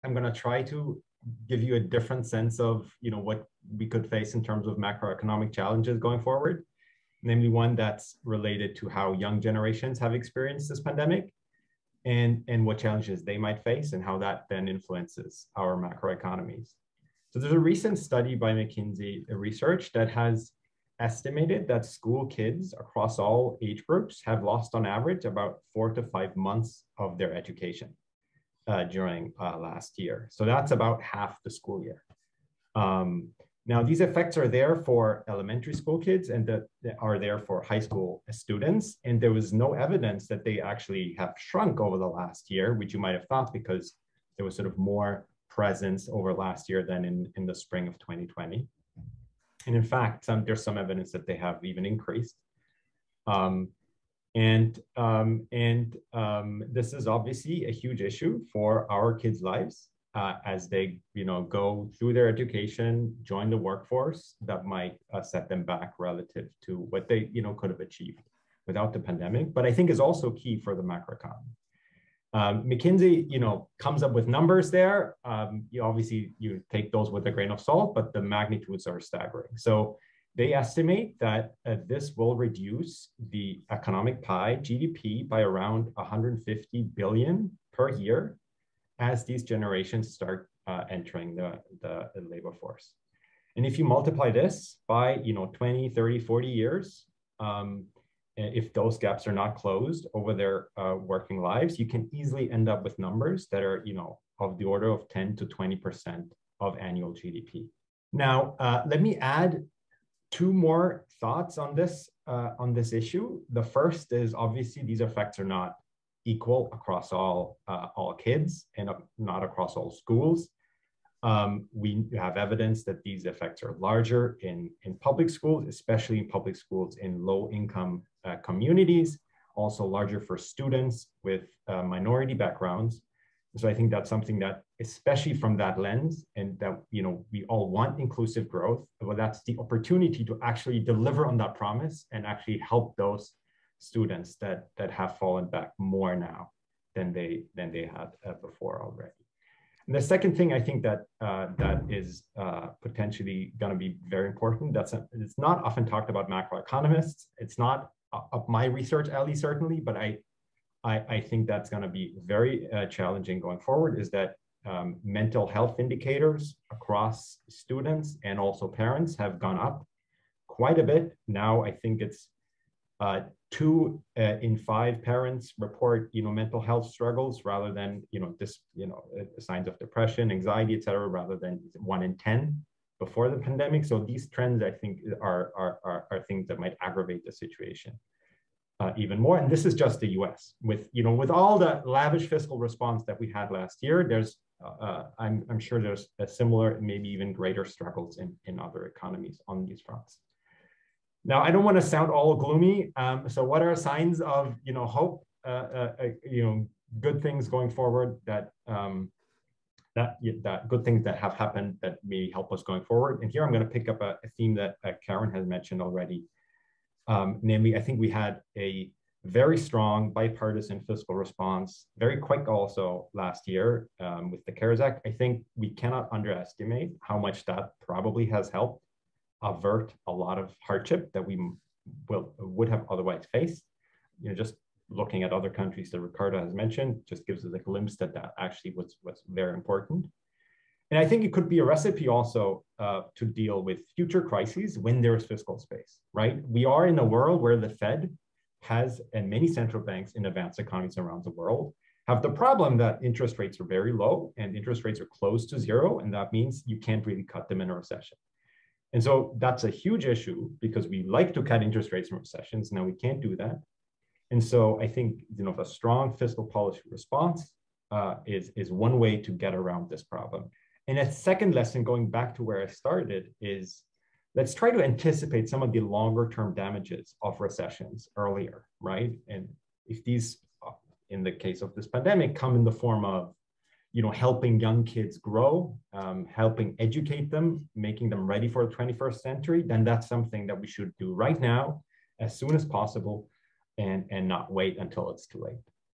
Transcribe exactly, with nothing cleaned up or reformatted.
I'm going to try to give you a different sense of, you know, what we could face in terms of macroeconomic challenges going forward, namely one that's related to how young generations have experienced this pandemic and, and what challenges they might face and how that then influences our macroeconomies. So there's a recent study by McKinsey Research that has estimated that school kids across all age groups have lost on average about four to five months of their education uh, during uh, last year. So that's about half the school year. Um, now, these effects are there for elementary school kids and that are there for high school students. And there was no evidence that they actually have shrunk over the last year, which you might have thought because there was sort of more presence over last year than in, in the spring of twenty twenty. And in fact, some, there's some evidence that they have even increased. Um, and um, and um, this is obviously a huge issue for our kids' lives uh, as they, you know, go through their education, join the workforce that might uh, set them back relative to what they, you know, could have achieved without the pandemic. But I think is also key for the macroeconomy. Um, McKinsey, you know, comes up with numbers there. Um, you obviously you take those with a grain of salt, but the magnitudes are staggering. So they estimate that uh, this will reduce the economic pie, G D P, by around one hundred fifty billion per year as these generations start uh, entering the, the, the labor force. And if you multiply this by, you know, twenty, thirty, forty years, um, if those gaps are not closed over their uh, working lives, you can easily end up with numbers that are, you know, of the order of ten to twenty percent of annual G D P. Now, uh, let me add two more thoughts on this, uh, on this issue. The first is obviously these effects are not equal across all, uh, all kids and uh, not across all schools. Um, we have evidence that these effects are larger in, in public schools, especially in public schools in low-income uh, communities, also larger for students with uh, minority backgrounds. So I think that's something that, especially from that lens, and that, you know, we all want inclusive growth, but that's the opportunity to actually deliver on that promise and actually help those students that, that have fallen back more now than they, than they had uh, before already. And the second thing I think that uh, that is uh, potentially going to be very important, that's a, it's not often talked about macroeconomists. It's not of my research, at least certainly, but I, I, I think that's going to be very uh, challenging going forward, is that um, mental health indicators across students and also parents have gone up quite a bit. Now, I think it's uh, two uh, in five parents report, you know, mental health struggles rather than, you know, this, you know, uh, signs of depression, anxiety, et cetera, rather than one in ten before the pandemic. So these trends, I think, are, are, are, are things that might aggravate the situation uh, even more. And this is just the U S. With, you know, with all the lavish fiscal response that we had last year, there's, uh, I'm, I'm sure there's a similar, maybe even greater struggles in, in other economies on these fronts. Now, I don't want to sound all gloomy. Um, so what are signs of, you know, hope, uh, uh, uh, you know, good things going forward that, um, that, that good things that have happened that may help us going forward? And here I'm going to pick up a, a theme that uh, Karen has mentioned already. Um, namely, I think we had a very strong bipartisan fiscal response, very quick also last year um, with the CARES Act. I think we cannot underestimate how much that probably has helped avert a lot of hardship that we will would have otherwise faced. You know, just looking at other countries that Ricardo has mentioned just gives us a glimpse that that actually was, was very important. And I think it could be a recipe also uh, to deal with future crises when there is fiscal space, right? We are in a world where the Fed has, and many central banks in advanced economies around the world, have the problem that interest rates are very low and interest rates are close to zero. And that means you can't really cut them in a recession. And so that's a huge issue because we like to cut interest rates in recessions. Now we can't do that. And so I think, you know, a strong fiscal policy response uh, is, is one way to get around this problem. And a second lesson, going back to where I started, is let's try to anticipate some of the longer term damages of recessions earlier, right? And if these, in the case of this pandemic, come in the form of, you know, helping young kids grow, um, helping educate them, making them ready for the twenty-first century, then that's something that we should do right now, as soon as possible, and, and not wait until it's too late.